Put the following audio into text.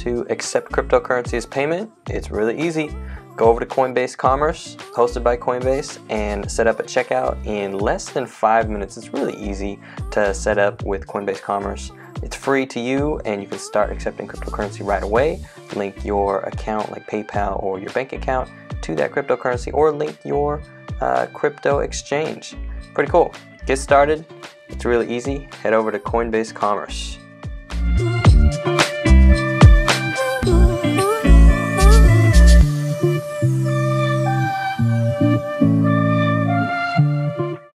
to accept cryptocurrency as payment, it's really easy. Go over to Coinbase Commerce, hosted by Coinbase, and set up a checkout in less than 5 minutes. It's really easy to set up with Coinbase Commerce. It's free to you, and you can start accepting cryptocurrency right away. Link your account, like PayPal or your bank account, to that cryptocurrency, or link your crypto exchange. Pretty cool. Get started. It's really easy. Head over to Coinbase Commerce.